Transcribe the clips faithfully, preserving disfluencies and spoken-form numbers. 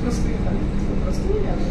prostu jechali. Po prostu nie jadą.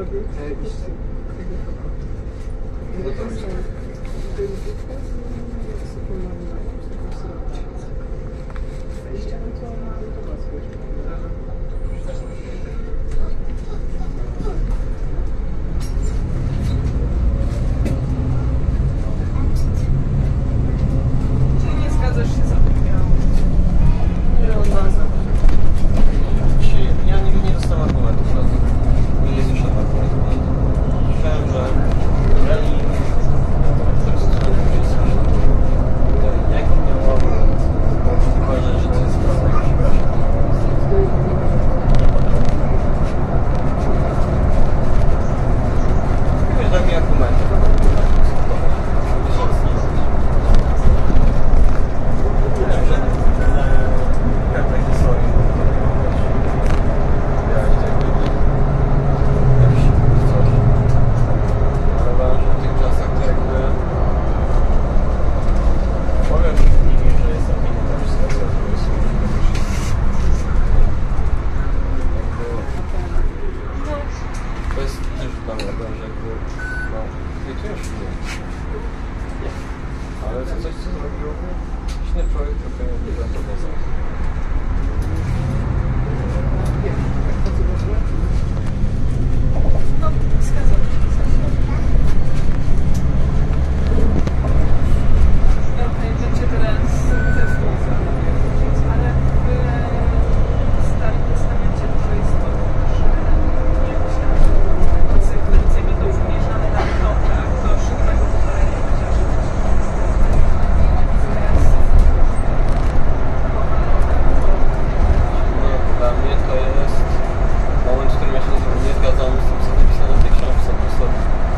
Zajebiście. No to jest. Czyli nie zgadzasz się z opinią? Ja nigdy nie dostałem argumentów na to. Nie jest już argumentów na to. Słyszałem, że brali jak nie mogę uważać, że to jest sprawa jakiejś braci. Nie daj mi argumenty, to będę dyskutować. Wiem, że karta historii grać tego jakiś coś. Ale uważam, że w tych czasach to jakby powiem nimi, że jestem winny ta sytuacja, że jest to jest też dla mnie problem, że jakby no, hejtujesz mnie. Nie. Ale to coś, co zrobił inny człowiek, trochę nie wygląda to poza. No, zgadzam się. Okej, będzie teraz testu, ale w Starym Testamencie dużo jest to, że jakieś tam konsekwencje będą wymierzane na krokach do szybkiego pokolenia, chociaż teraz Nie, dla mnie to jest moment, w którym ja się nie zgadzam z tym, co napisane w tej książce po sobie.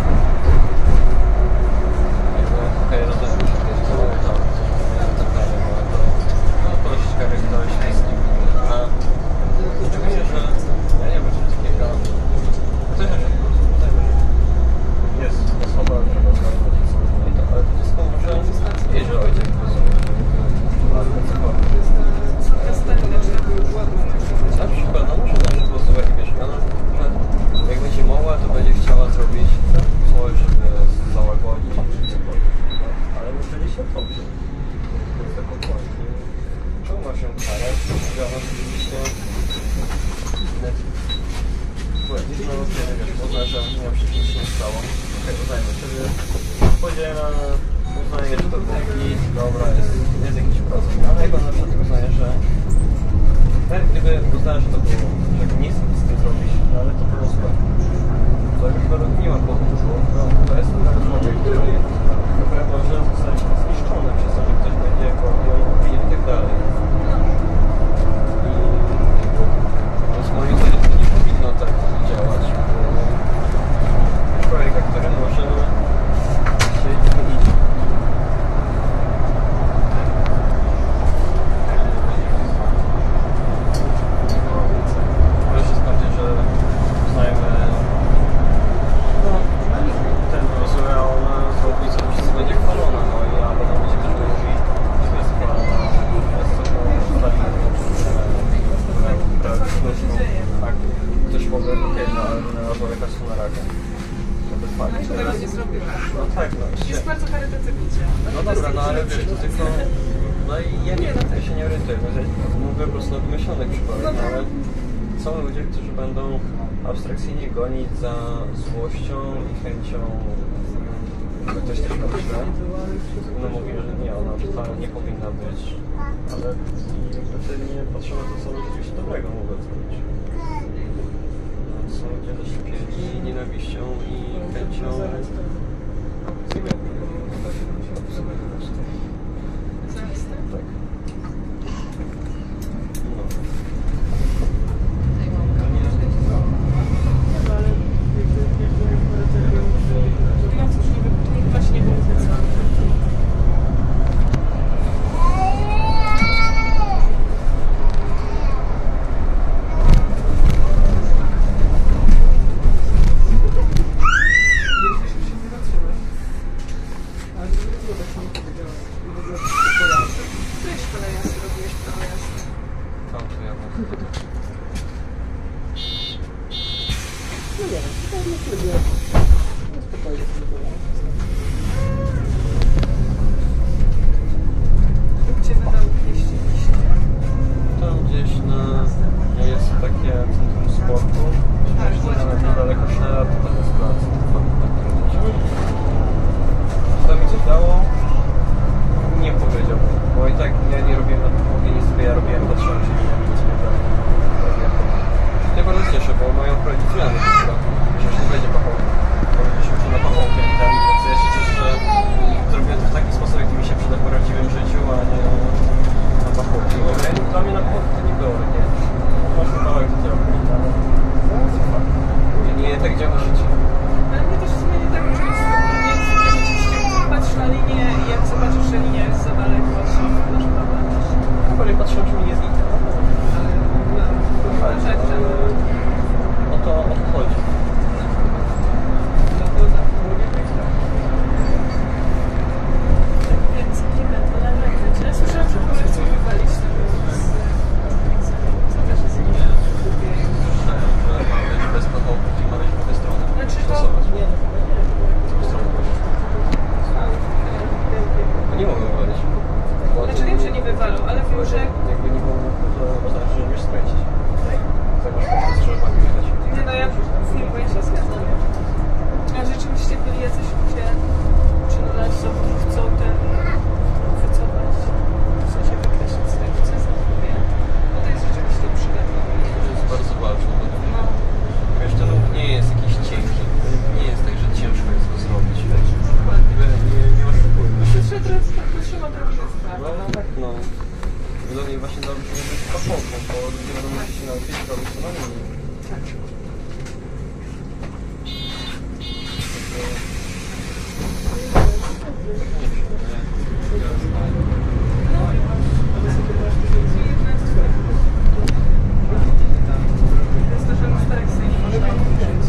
Jakby, okej, rozumiem, że to jest to tam, co to prawie, ale to no, dość kary ktoś wszystkim. A myślę, że ja nie wiem, czy takiego coś na przykład, jest osoba, która znajdzie i to, ale to dziecko może, jeżeli ojciec rozumie, albo cokolwiek. Na przykład, no może tam po prostu jak wiesz, ona, że jak będzie mogła, to będzie chciała zrobić coś, żeby załagodzić czy cokolwiek. No, ale my będzie się dobrze. To jest tak okładnie. Czemu ma się karę? Że ona rzeczywiście no, nie wiesz, uznaje, że nie wiem, że nic się nie stało. Okej, uznajmy, wtedy pójdzie na uznaje, że to było git, dobra, jest, jest jakiś procent. Ale jak ona na przykład uznaje, że nawet gdyby uznała, że to było, że nie chcę z tym zrobić, no ale to było złe. To jakby nie ma powodu, no to jest ten człowiek, który trochę może zostać zniszczony przez to, że ktoś będzie go opinię i tak dalej. I z moim zdaniem to nie powinno tak działać. Człowieka, który może się zmienić. Może się skończyć, że uznajemy no, ten rozwój, a ona zrobi coś, wszyscy będzie chwalona, no i a potem będzie też mówi, że jest chwalona, jest to tak, ktoś powie, okej, no ale nie człowieka są na raka. To bez fakt. A tego nie zrobiła. No tak, no. Jest bardzo charytatywnie. No dobra, no ale wiesz, to tylko... No i ja nie, ja się nie orientuję, bo ja mówię po prostu o wymyślonych przypadkach, no ale są ludzie, którzy będą abstrakcyjnie gonić za złością i chęcią, jakby ktoś też myślę, no mówi, że nie, ona wcale nie powinna być, ale jakby wtedy nie patrzą na to, co rzeczywiście dobrego mogą zrobić. No, są ludzie zaszczepieni nienawiścią i chęcią zmiany. Tak. No. No cóż, nie wiem, właśnie nie wiem, co. No nie wiem, to nie lubię. No spokojnie sobie to Gdzie wy tam jeździliście? Tam gdzieś na... jest takie centrum sportu. Śmiesznie, nawet niedaleko Szela, to tam jest plac. Czy to mi coś dało? Nie powiedziałbym, bo i tak ja nie robiłem na podłogi nic, tylko ja robiłem patrzyłem się i nic nie dało. Ja bardzo cieszę, bo mają projekt zmiany chyba. Myślę, że nie będzie pachołku. Bo będzie się uczył na pachołkiem i ten, więc ja się cieszę, że zrobiłem to w taki sposób, jaki mi się przyda w prawdziwym życiu, a nie na pachołku. Dla mnie na pachołku to nie było, nie? Masz kawałek do tego, nie, nie tak działa życie. Ale mnie też w sumie nie tak często, nie rzeczywiście patrz na linię i jak zobaczysz, że linia jest za daleko, to masz problem. Chyba nie patrzyłem, czy mi nie znika. Ale tak, że... O to o to chodzi. To było tak. Więc nie będę narzekać. Ja słyszałam, że kogoś chcą wywalić z tego z egzaminu. Co też jest nie głupie. Że ma być bez pachołku i ma być po tej stronie. Znaczy to... Stosować. nie, no chyba nie. Z tą stroną powiedzieć. No nie mogę wywalić. Znaczy wiem, że nie wywalą, ale wiem, że... Jakby nie mogę, to oznacza, że umiesz skręcić. Tak masz po prostu strzelbami jechać. Nie no, ja wiem, bo ja się zgadzam. A rzeczywiście byli jacyś ludzie, czy no lasowni chcą ten wycofać, w sensie wykreślić z tego, co jest na głowie. No to jest rzeczywiście przydatne. To jest bardzo ważne. No. Wiesz, to nie jest jakiś cienki. Nie jest tak, że ciężko jest to zrobić. Dokładnie. Nie, nie, nie oszukujmy. To trzeba trochę, to trzeba trochę sprawy. No, no tak, no. Dla mnie właśnie dobrze nie być pachołką, bo ludzie będą musieli się nauczyć robić to na linii. Tak. To jest to, że na starych sobie nie można uczyć.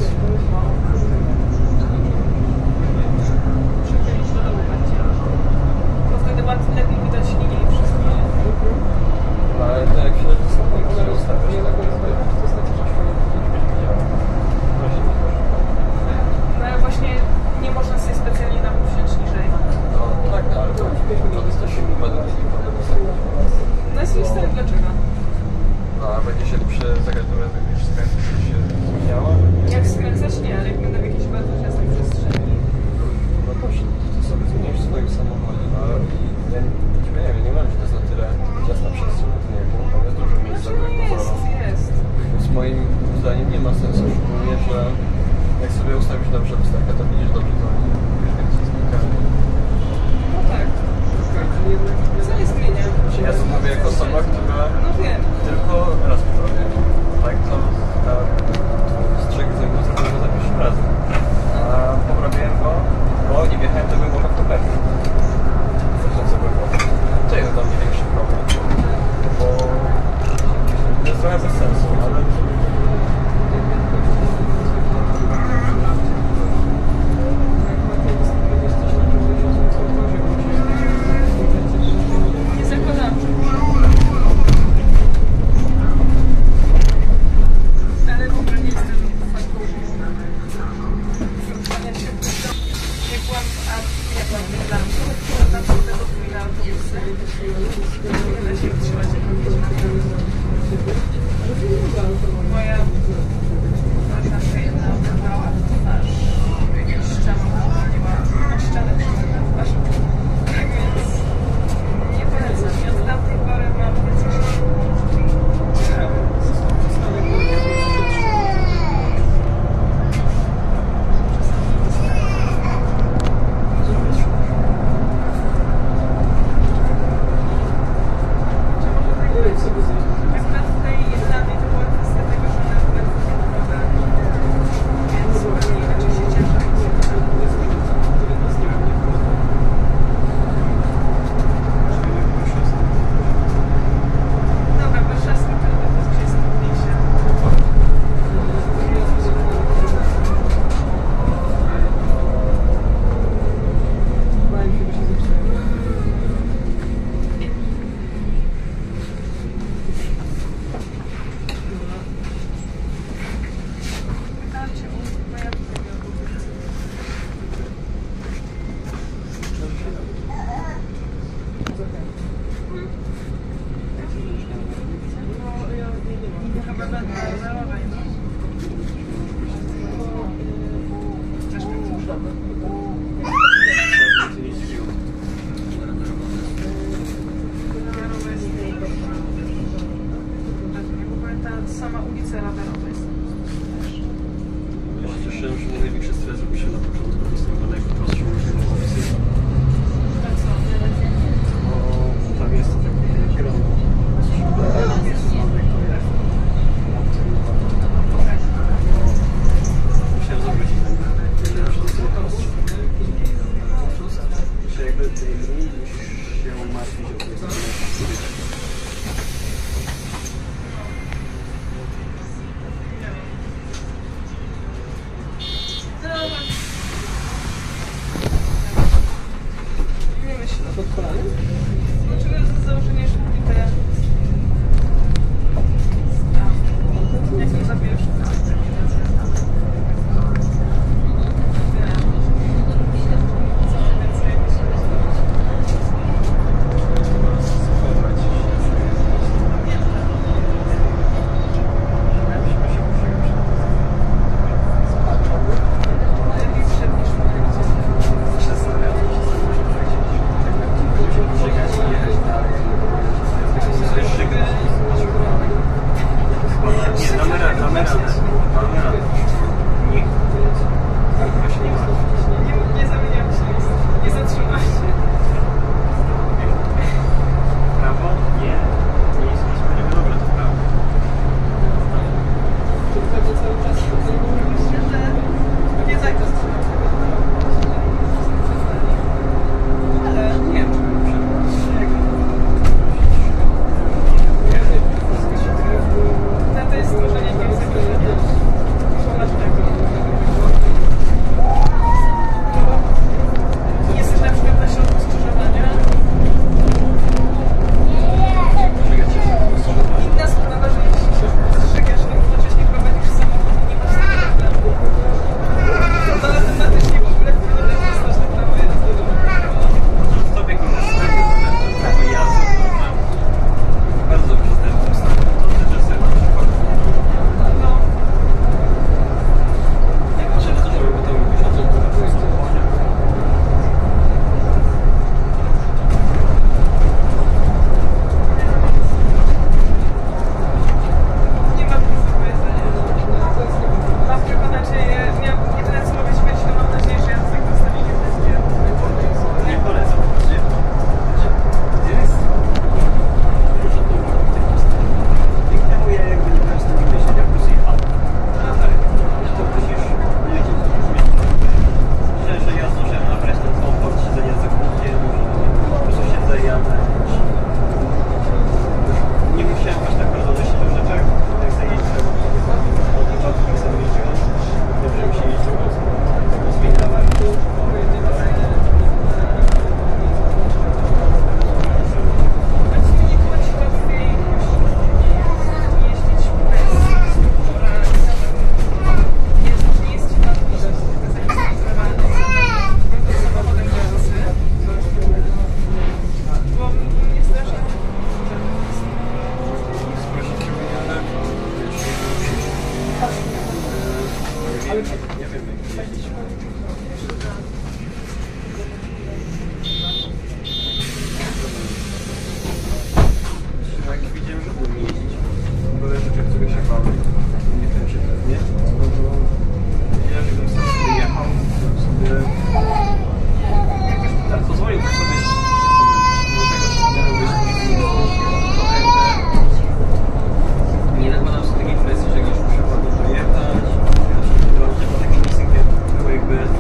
Przechylić do dołu będzie. Bo wtedy łatwiej, lepiej widać linię i wszystkie. Ale to jak się lepiej samochód sobie ustawiasz, tak jakby to znaczy, że się nie widziała. Właśnie nie też. No ale właśnie nie można sobie specjalnie nawet wziąć niżej. No tak, ale to to jest też będą mieli potem ustawić. No jest lista, dlaczego? No a będzie się przy za każdym razem już skręcić, to się zmieniała? Jak skręcać nie, ale jak będę w jakiejś bardzo ciasnej przestrzeni. No to się to sobie zmienisz w swoim samochodzie, no ale ja nie wiem, nie wiem, czy to jest na tyle ciasna przestrzeń, to nie wiem, tam jest dużo miejsca, No jak jest, pozorom. jest. Więc moim zdaniem nie ma sensu, szczególnie, że jak sobie ustawisz dobrze wstawkę, to widzisz dobrze to wiesz, jak się znika. No tak. Co nie zmienia? Ja to mówię jako osoba, która No wiem. tylko raz poprawię. Tak, to na strzeg zębów zrobiłem go za pierwszym razem. A poprawiłem go, bo nie wjechałem do głęboko w kopertę. Zresztą głęboko. To jest dla mnie większy problem. Bo to jest trochę bez sensu, ale... Nie zakładam, że fajna. Też tak dużo. Rowerowa jest w ogóle ta sama ulica rowerowa jest. Ja się cieszyłem, że największy stres robi się na początku, bo jest chyba najprostszą możliwą opcję. A co? Bo tam jest taki kierunek. Musiałem zawrócić ten że jakby tej linii musisz się martwić o tej stronie. Nie myślę. Pod kolanem? Dlaczego z założenia, że mówi te... Jak to zabierz? Nie, damy radę, damy radę. Damy radę. Nie. Ja się nie martwię. Nie, nie zamieniam się. Nie zatrzymaj się. Prawo? Nie. Nie jest nic będzie dobre, to prawo. To pewnie cały czas Myślę, że nie zajdę zatrzymać. Ale nie wiem, czy bym no to jest stworzenie jakiegoś zagrożenia. Poważnego. Jesteś na przykład na środku skrzyżowania. Inna sprawa, że jeśli się strzygasz i równocześnie prowadzisz samochód i nie masz tego problemu, to automatycznie w ogóle powinno zostać na prawo jazdy. To sobie korzystanie z prawo jazdy. Bardzo przystępnym stanie. To znaczy, że na przykład No. jak myślę, że to żeby to wysiądzie na postępowania. Nie ma nic do powiedzenia. Mam przekonać się, ja jedyne co mogę śmiać, to mam nadzieję, że ja z tego ustawienia będzie. Nie polecam. Gdzie? Gdzie? Gdzie jest? Dużo dużo tych ustawień. Dzięki temu ja jakby nie miałem z tym myślenia, po prostu jechałem. No tak. To musisz lecieć. Myślę, że ja zdążyłem nabrać ten komfort siedzenia za kółkiem, po prostu siedzę i jadę. Nie musiałem aż tak bardzo myśleć o rzeczach, jak sobie jeździłem. Od początku jak sobie jeździłem, dobrze mi się jeździło. Tego zmieniałem. A ci nie było ci łatwiej jeździć bez struktura i jest, nie jest ci łatwiej zarejestrowane z samochodem jazdy. Bo mnie strasznie Sprosić się mnie, ale wiesz, ale nie wiem jak jeździć. Jak widziałem, że umiem jeździć, były rzeczy, które się bałem, nie wiem się pewnie, no to wiedziałem, żebym sam sobie jechał, żebym sobie jakoś tak pozwoliłbym sobie do tego, że miałem być trochę nie nakładam sobie takiej presji, że jak już muszę ładnie dojechać, to nie ma takiej misji, gdzie było jakby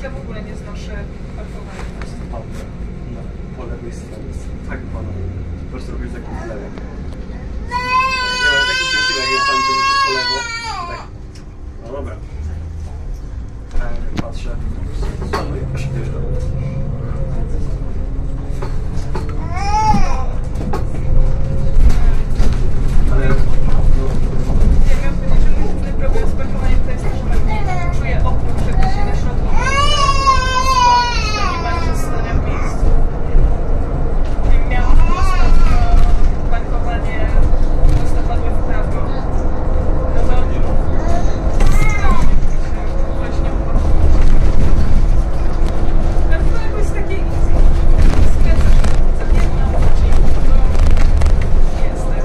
ja w ogóle nie znoszę parkowania. Auto na po lewej stronie jest tak banalne. Po prostu robisz taki lewo. Nie mam taki szczęśliwy, jak jest tam to po lewo. Tak. No dobra. Tak, patrzę. No i proszę wiesz, ale no, Ja miałam powiedzieć, że mój główny problem z parkowaniem to jest to, że tak czuję opór, że gdzieś się na środku nie ma przestania w miejscu. I miałam ostatnio parkowanie prostopadłe w prawo. No to właśnie parkowanie jest takie easy. Skręcasz za jedną, czyli to jesteś.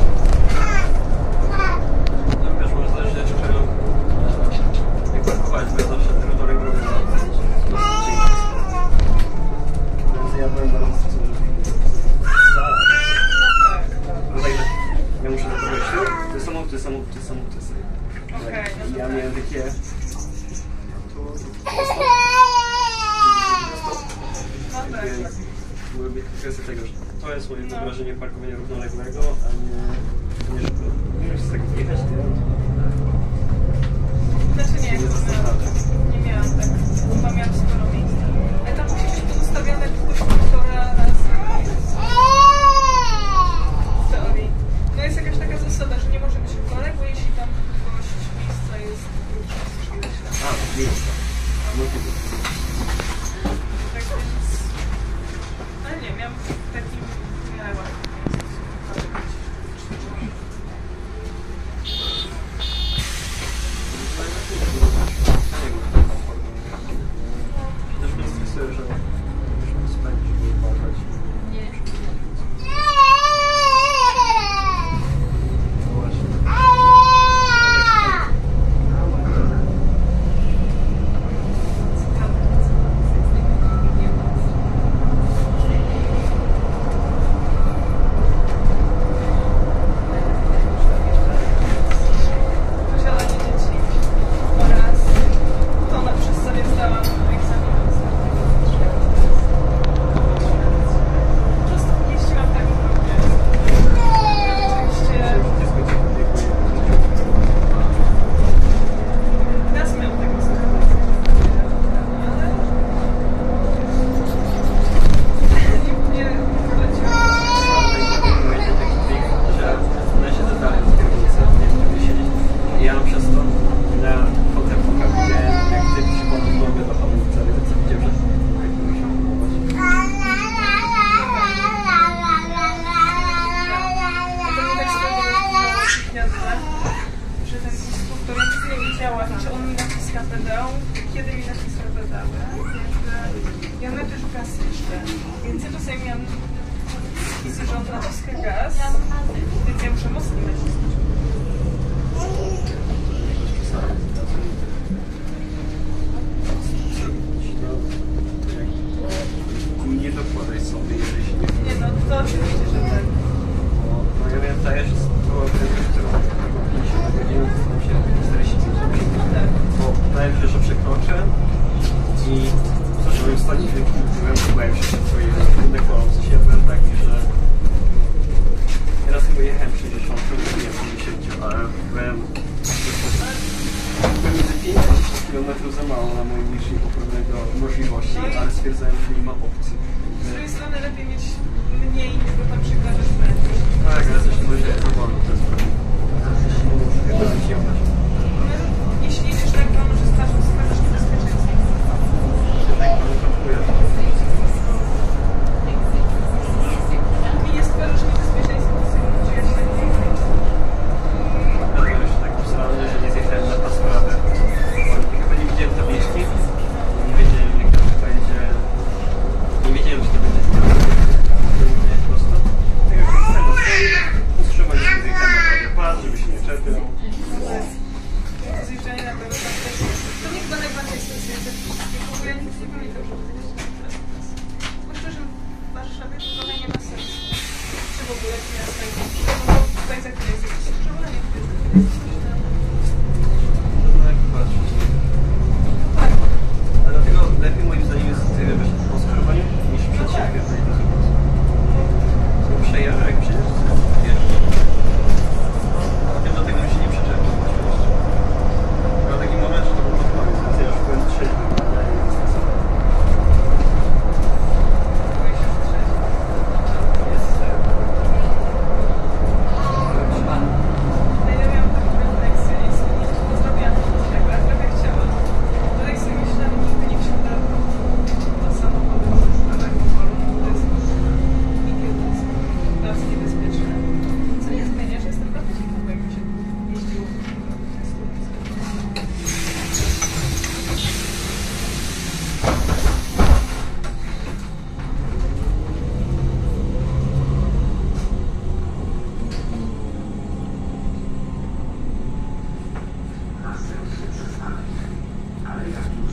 no wiesz, może zależeć od czego jak parkować, bo ja zawsze ten torek robię na więc ja byłem bardzo stosowany. No tak, ja muszę zapowiedzieć tu, to jest samochód, to jest samochód, to jest samochód, to jest samochód. Okej, no to Ja tak. miałem takie... Tu, No tak. byłyby kwestia tego, że to jest moje No. wyobrażenie parkowania równoległego, a nie... nie że możesz tak wjechać, nie? Znaczy nie, nie miałam, nie miałam tak, chyba miałam sporo miejsca. Ale tam musi być pozostawione długość półtora razy w teorii. No jest jakaś taka zasada, że nie może być korek, bo jeśli tam długość miejsca jest krótsza niż ileś tam. A, miejsca. No to Tak więc... Ale nie, miałam taki miarę łatwy. też mnie stresuje, że muszę spędzić, żeby uważać. No właśnie. Posiadanie dzieci oraz to na przez sobie zdałam egzamin. Po prostu jeździłam tak okropnie. Oczywiście raz miałam tego słuchać, ale nie, nie poleciłam. Ja przez to na potem pokazuję, jak ty przykładam nogę do hamulca, więc widziałem, że jak to musiał próbować. To mnie tak sobie gniazda, że ten instruktor, ja nic nie wiedziałam, czy on mi naciska pedał, kiedy mi naciska pedały. I on też gaz jeszcze. Więc ja czasami miałam skisy, że on naciska gaz, więc ja muszę mocniej nacisnąć. Nie dokładaj sobie, jeżeli się nie Nie no, to oczywiście, że tak. No ja wiem, ta jeszcze była prędkość, którą pięćdziesiąt na godzinę, to tam się czterdzieści pięć na godzinę. No tak. Bo wydaje mi się, że przekroczę i zacząłem stać i byłem, byłem się przed swoim dekolą. W sensie ja byłem taki, że raz chyba jechałem sześćdziesiąt, nie pięćdziesiąt, ale byłem pomiędzy pięć a dziesięć kilometrów za mało na moim liczniku pewnego możliwości, No i- ale stwierdzałem, że nie ma opcji. Z drugiej strony lepiej mieć mniej, niż go tam przekażesz prędzej. Tak, ale też to będzie za wolno, to jest problem. Chyba przyjemność. Jeśli jedziesz tak wolno, że stracisz stracisz niebezpieczeństwo. Tak, ale kalkuluję. Mi nie stwarzasz niebezpieczeństwa, to sobie czuję się lepiej. Ale jeszcze tak ustalone, że nie zjechałem na pasuradę. Chyba nie widziałem tabliczki. Nie wiedziałem, jak to będzie. Nie wiedziałem, czy to będzie nie prosto. Tak jak tak samo stoi, wstrzymać się zjechałem na prawy pas, żeby się nie czepiał. Ale jaki